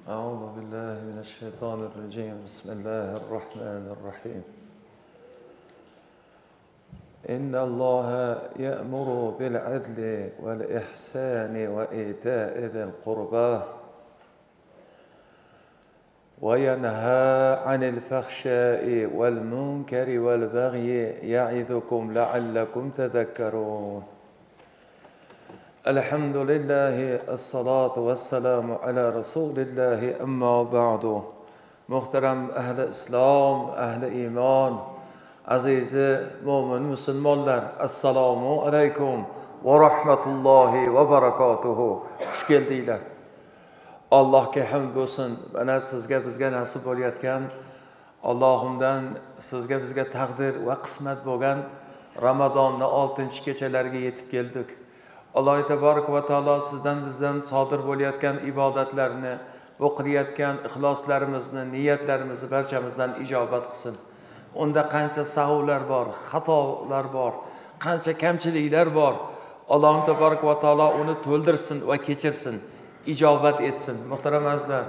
أعوذ بالله من الشيطان الرجيم بسم الله الرحمن الرحيم إن الله يأمر بالعدل والإحسان وإيتاء ذي القربى وينهى عن الفحشاء والمنكر والبغي يعظكم لعلكم تذكرون الحمد لله الصلاة والسلام على رسول الله أما بعد محترم أهل إسلام أهل إيمان عزيز مؤمن مسلمانlar assalomu alaykum va rahmatullohi va barakatuhu. Xush keldinglar. Allohga hamd bo'lsin. Mana sizga bizga nasib bo'layotgan Allohimdan sizga bizga taqdir va qismat bo'lgan Ramazonning 6-kechalariga yetib keldik. Alloh taborak va taolo sizdan bizdan sodir bo'layotgan ibodatlarni, o'qilayotgan ixloslarimizni, niyatlarimizni barchamizdan ijobat qilsin. Unda qancha sahvlar bor, xatolar bor, qancha kamchiliklar bor. Alloh taborak va taolo uni to'ldirsin va kechirsin, ijobat etsin. Muhtaram azizlar,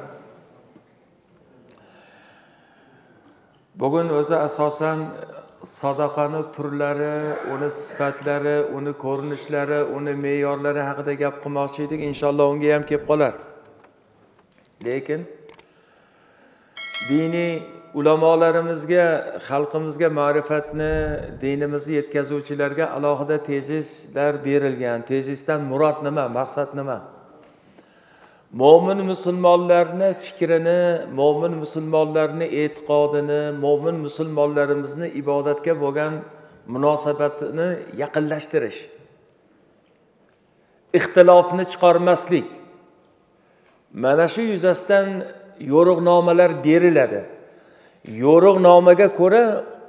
bugun o'zi asosan sadaqani turlari, uni sifatlari, uni ko'rinishlari, uni me'yorlari haqida gap qilmoqchi edik. Inshaalloh unga ham kelib qolar. Lekin diniy ulamolarimizga, xalqimizga ma'rifatni, dinimizni yetkazuvchilarga alohida tezislar berilgan. Tezisdan murod nima, maqsad nima? Mo'min musulmonlarni fikrini, mo'min musulmonlarni e'tiqodini, mo'min musulmonlarimizni ibodatga bo'lgan munosabatini yaqinlashtirish. Ixtilofni chiqarmaslik. Mana shu yuzasidan yo'riqnomalar beriladi. Yo'riqnomaga ko'ra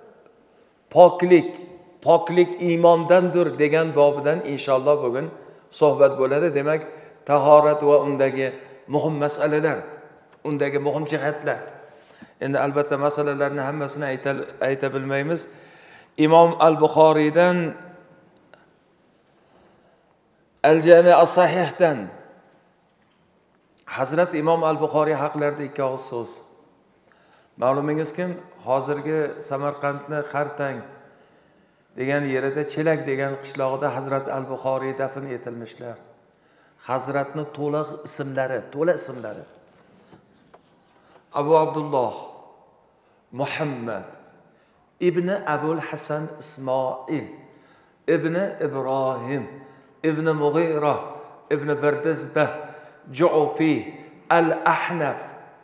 poklik iymondandir degan bobidan inshaalloh bugun suhbat bo'ladi. Demak, tahorat va undagi muhim masalalar, undagi muhim jihatlar. Endi albatta masalalarni hammasini ayta bilmaymiz. Imom al-Buxoriydan Al-Jami' as-Sahihdan Hazrat Imom al-Buxoriy haqlarida ikki og'iz so'z. Ma'lumingiz kim? Hozirgi Samarqandni Xartang degan yerida Chelak degan qishlog'ida Hazrat al-Buxoriy dafn etilmişlar. Hazratni to'liq ismlari. Abu Abdullah Muhammad ibn Abul Hasan Ismoil ibn Ibrohim ibn Mughira ibn Bardizbah Ju'fi al-Ahnaf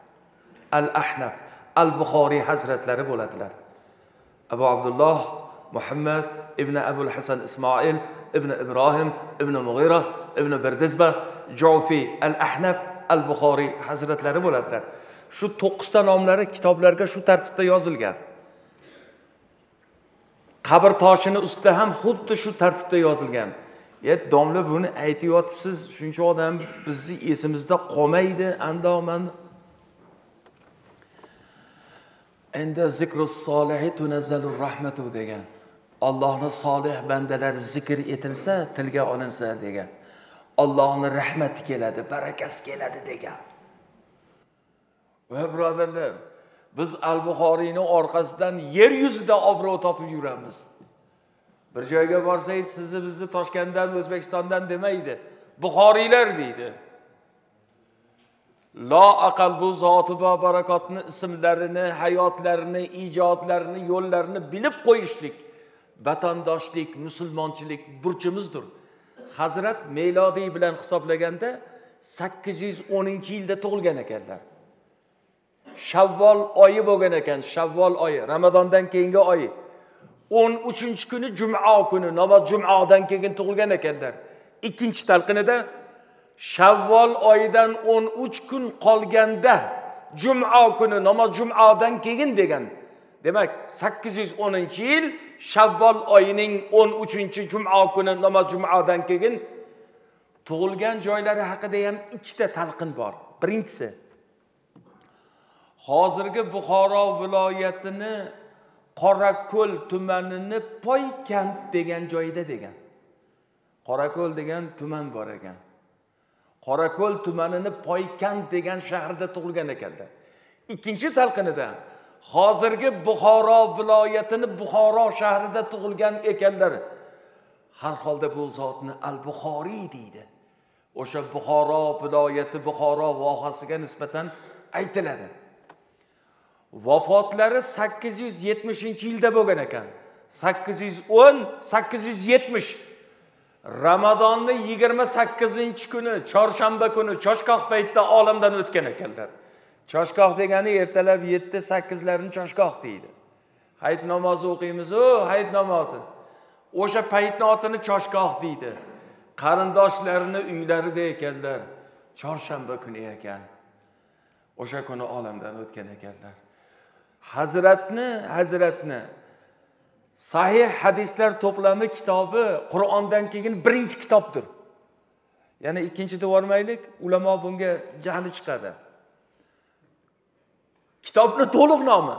al-Buxoriy hazratlari bo'ladilar. Abu Abdullah Muhammad ibn Abul Hasan Ismoil ibn Ibrohim ibn Mughira ibn Bardizbah Ju'fi al-Ahnaf al-Buxoriy hazratlari bo'ladilar. Shu 9 ta nomlari kitoblarga shu tartibda yozilgan. Qabr toshining ustida ham xuddi shu tartibda yozilgan. Domla buni aytib yotibsiz, shuncha odam bizni esimizda qolmaydi, andoman. Endi zikrus solihi tunazzalur rahmatu degan. Allohning solih bandalari zikr etilsa, tilga olinsa degan. Allohning rahmati keladi, barakasi keladi degan. Va birodarlar, biz al-Buxoriyning orqasidan yer yuzida obro' topib yuramiz. Bir joyga borsangiz, sizni bizni Toshkentdan, O'zbekistondan demaydi, Buxoriylar deydi. La aqal bu zoti va barakotni ismlarini, hayotlarini, ijodlarini, yo'llarini bilib qo'yishlik, vatandoshlik, musulmonchilik burchimizdir. Hazrat milodiy bilan hisoblaganda 810-yilda tug'ilgan ekanlar. Shavvol oyi bo'lgan ekan, Shavvol oyi, Ramazondan keyingi oy. 13-kuni Juma kuni, namoz Jumadan keyin tug'ilgan ekanlar. Ikkinchi talqinida Shavvol oyidan 13 kun qolganda Juma kuni, namoz Jumadan keyin degan. Demak, 810-yil Shavvol oyining 13-Juma kuni, namoz Jumadan keyin tug'ilgan joylari haqida ham ikkita talqin bor. Birinchisi, hozirgi Buxoro viloyatini Qorako'l tumanini Poykant degan joyda degan. Qorako'l degan tuman bor ekan. Qorako'l tumanini Poykand degan shaharda tug'ilgan ekanlar. Ikkinchi talqinida hozirgi Buxoro viloyatini Buxoro shahrida tug'ilgan ekanlar. Har holda bu zotni Al-Buxoriy deydi. O'sha Buxoro viloyati Buxoro vohasiga nisbatan aytiladi. Vafotlari 870-yilda bo'lgan ekan. 810-870. Ramazonning 28-kuni, chorshanba kuni choshgoh paytida olamdan o'tgan ekanlar. Choshgoh degani ertalab 7-8larni choshgoh deydi. Hayit namozi o'qiymiz, hayit namozi. O'sha paytni otini choshgoh deydi. Qarindoshlarini uylarida ekanlar. Chorshanba kuni ekan. O'sha kuni olamdan o'tgan ekanlar. Hazratni Sahih hadislar to'plami kitobi Qur'ondan keyin birinchi kitobdir. Yana ikkinchi deb olmaylik, ulamo bunga jahli chiqadi. Kitobni to'liq nomi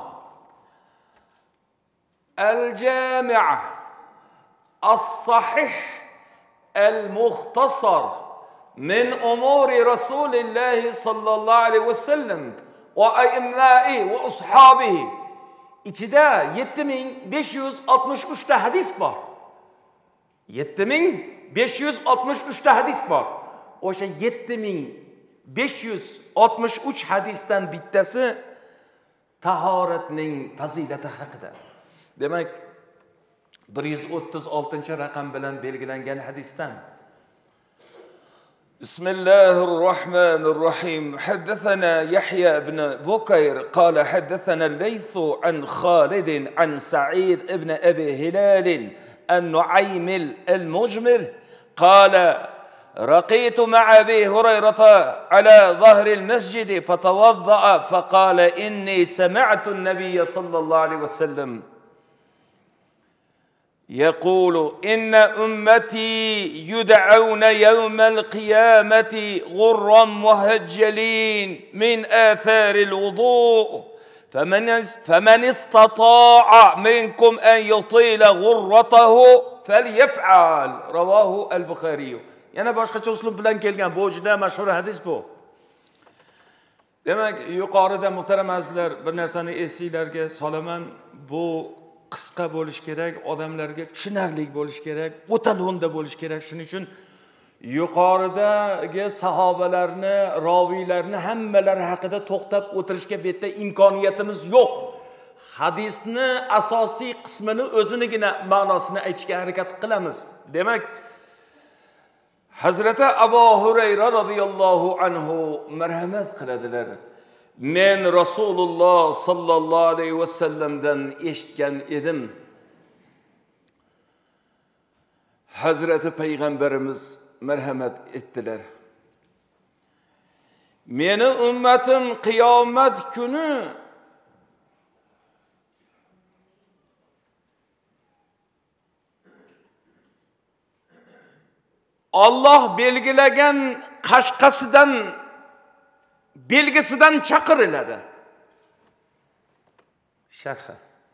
Al-Jami' As-Sahih Al-Mukhtasar min umuri Rasulillah sallallohu alayhi vasallam va a'imma'i va ashabihi. İçinde 7563 ta hadis var. 7563 ta hadis var. O şey 7563 hadisden bittasi tahoratning fazilati haqida. Demak 136 raqam bilan belgilangan hadisdan. بسم الله الرحمن الرحيم حدثنا يحيى بن بكير قال حدثنا الليث عن خالد عن سعيد بن أبي هلال النعيم المجمر قال رقيت مع أبي هريرة على ظهر المسجد فتوضأ فقال إني سمعت النبي صلى الله عليه وسلم يقول إن أمتي يدعون يوم القيامة غرا مهجلين من آثار الوضوء فمن استطاع منكم أن يطيل غرته فليفعل رواه البخاري. Yana boshqacha uslub bilan kelgan bu juda mashhur hadis bu. Demak, yuqorida muhtaram azizlar bir narsani esingizlarga solaman. Bu qisqa bo'lish kerak, odamlarga tushunarli bo'lish kerak, o'ta lo'nda bo'lish kerak. Shuning uchun yuqoridagi sahobalarni, roviylarni hammalari haqida to'xtab o'tirishga bu yerda imkoniyatimiz yo'q. Hadisni asosiy qismini o'zinigina ma'nosini aytishga harakat qilamiz. Demak, Hazrati Abu Hurayra radhiyallohu anhu marhamat qiladilar. Men Rasululloh sallallohu alayhi vasallamdan eshitgan edim. Hazrati Payg'ambarimiz marhamat etdilar. Meni ummatim qiyomat kuni Allah belgilagan belgisidan chaqiriladi. Sharhi.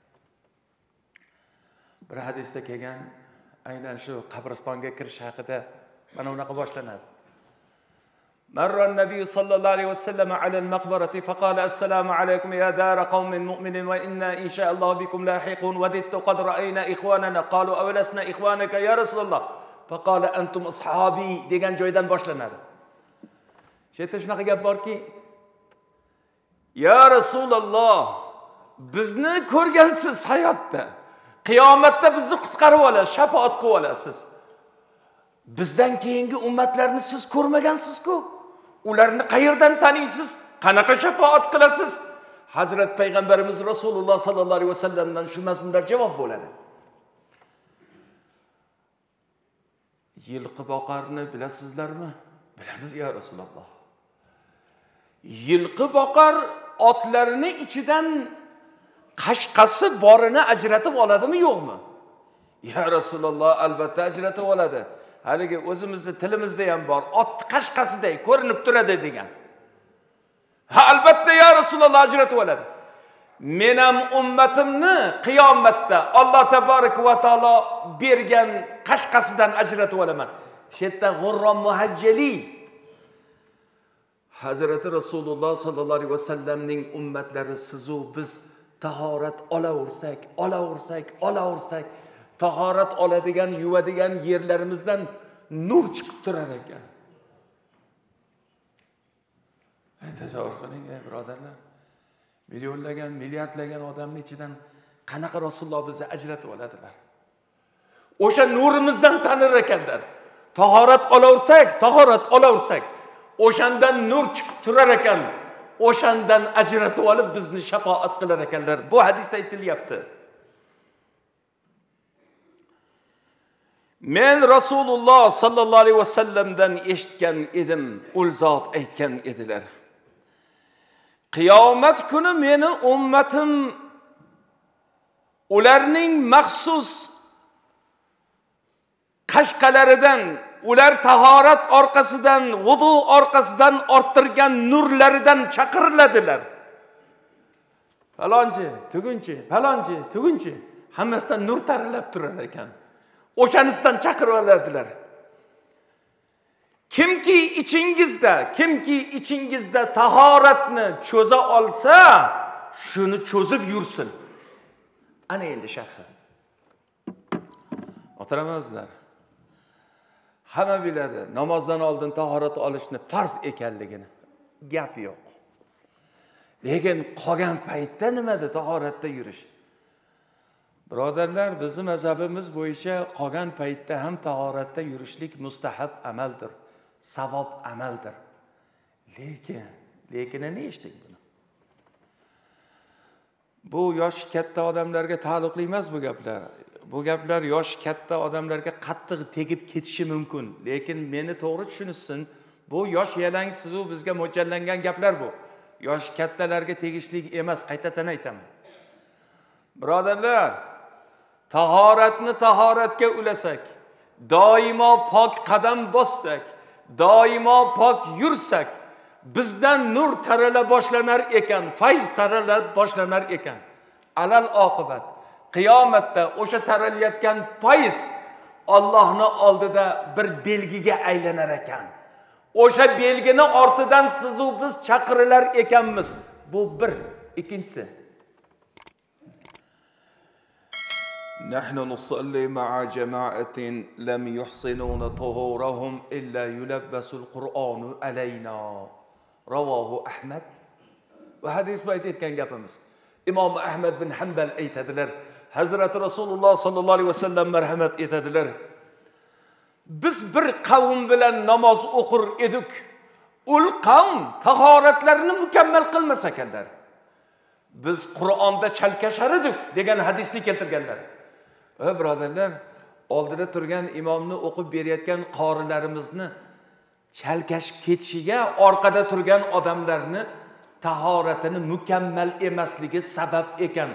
Bir hadisda kelgan aynan shu qabristonga kirish haqida mana unaqa boshlanadi. Marra an-nabiy sallallohu alayhi vasallam ala al-maqbarati faqala assalomu alaykum ya dar qaumin mu'minin wa inna insha'allohu bikum lahiqun wa dittu qad ra'ayna ikhwanana qalu awlasna ikhwanaka ya rasululloh faqala antum ashabi degan joydan boshlanadi. Shetda shunaqa gap borki, ya Rasululloh, bizni ko'rgansiz hayotda, qiyomatda bizni qutqarib olasiz, shafaat qilib olasiz. Bizdan keyingi ummatlarni siz ko'rmagansiz-ku. Ularni qayerdan taniysiz? Qanaqa shafaat qilasiz? Hazrat Payg'ambarimiz Rasululloh sallallohu alayhi vasallamdan shu mazmunda javob bo'ladi. Yilqi boqarni bilasizlarmi? Bilamiz ya Rasululloh. Yilqi boqar otlarini ichidan qashqasi borini ajratib oladimi, yo'qmi? Ya Rasululloh, albatta ajratib oladi. Haligi o'zimizning tilimizda ham bor. Ot qashqasiday ko'rinib turadi degan. Ha, albatta ya Rasululloh ajratib oladi. Men ham ummatimni qiyomatda Alloh taborak va taolo bergan qashqasidan ajratib olaman. Shetda g'urron muhajjali Hazreti Rasululloh sallallohu alayhi vasallamning ummatlari sizu biz tahorat olaversak, tahorat oladigan, yuvadigan yerlarimizdan nur chiqib turar ekan. Tasavvur qiling, birodarlar. Millionlagan, milliardlagan odamning ichidan qanaqa Rasululloh bizni ajratib oladilar? O'sha nurimizdan tanir ekanlar. Tahorat olaversak, o'shandan nur chiqib turar ekan. O'shandan ajratib olib bizni shafoat qilar ekanlar. Bu hadisda aytilyapti. Men Rasululloh sallallohu alayhi vasallamdan eshitgan edim, ul zot aytgan edilar. Qiyomat kuni meni ummatim ularning maxsus qashqalaridan, ular tahorat orqasidan, vudu orqasidan orttirgan nurlaridan chaqiriladilar. Falonchi, tugunchi, hammasidan nur taralab turar ekan. O'shanisidan chaqirib oladilar. Kimki ichingizda tahoratni cho'za olsa, shuni cho'zib yursin. Ana endi sharhi. Muhtaramlar, hamma biladi, namozdan oldin tahorat olishni farz ekanligini. Gap yo'q. Lekin qolgan paytda nimada tahoratda yurish? Birodarlar, bizning mazhabimiz bo'yicha qolgan paytda ham tahoratda yurishlik mustahab amaldir, savob amaldir. Lekinini eshitdik buni. Bu yosh katta odamlarga taalluqli emas bu gaplar. Bu gaplar yosh katta odamlarga qattiq tegib ketishi mumkin. Lekin meni to'g'ri tushunishsin, bu yosh yalang sizu bizga mo'ljallangan gaplar bu. Yosh kattalarga tegishli emas, qaytadan aytaman. Birodarlar, tahoratga ulasak, doimo pok qadam bossak, doimo pok yursak, bizdan nur tarala boshlanar ekan, fayz tarala boshlanar ekan. Alal oqibat qiyomatda o'sha taralayotgan fayz Allohning oldida bir belgiga aylanar ekan. O'sha belgini ortidan sizu biz chaqirilar ekanmiz. Bu bir. Ikkinchisi, نحن نصلي مع جماعة لم يحسنون طهورهم إلا يلبس القرآن علينا رواه أحمد. وحديث بايت etgan gapimiz. İmam Ahmed bin Hanbal aytadilar, Hazreti Rasululloh sallallohu alayhi vasallam marhamat etadilar. Biz bir qavm bilan namoz o'qir edik. Ul qavm tahoratlarini mukammal qilmas ekanlar. Biz Qur'onda chalkashar edik degan hadisni keltirganlar. Birodarlar, oldida turgan imomni o'qib berayotgan qorilarimizni chalkashib ketishiga orqada turgan odamlarni tahoratini mukammal emasligi sabab ekan.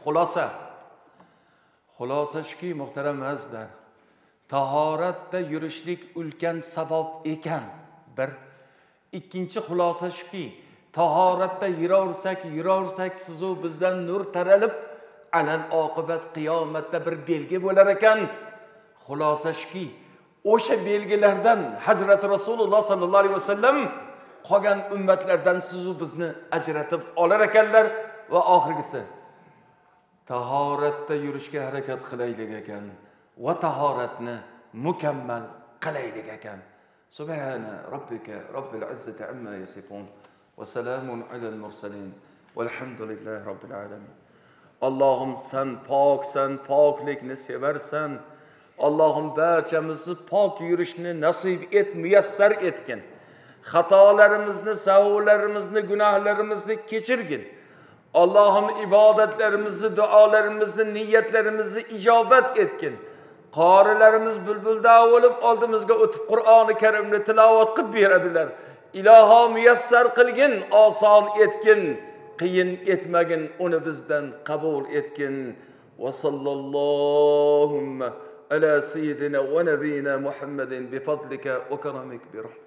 Xulosa shuki, muhtaram azizlar, tahoratda yurishlik ulkan sabab ekan. Bir. Ikkinchi xulosa shuki, tahoratda yuraversak sizu bizdan nur taralib, alal oqibat qiyomatda bir belgi bo'lar ekan. Xulosa shuki, o'sha belgilardan Hazrati Rasululloh sallallohu alayhi vasallam qolgan ummatlardan sizu bizni ajratib olar ekanlar. Va oxirgisi, tahoratda yurishga harakat qilaylik ekan va tahoratni mukammal qilaylik ekan. Subhana robbika robbil izzati amma yasifun va salamun alal mursalin velhamdulillahi robbil alamin. Allohim sen poksan, poklikni sevarsan. Allohim barchamizni pok yurishni nasib et, muyassar etgin. Xatolarimizni, savoblarimizni, gunohlarimizni kechirgin. Allohim ibodatlarimizni, duolarimizni, niyatlarimizni ijobat etgin. Qorilarimiz bulbulda bo'lib oldimizga o'tib Qur'oni Karimni tilovat qilib beradilar. Iloho muyassar qilgin, oson etgin, qiyin etmagin, uni bizdan qabul etgin. Va sallallohu ala sayyidina va nabiyina Muhammadin bi fadlika va karamik bi rahmatik.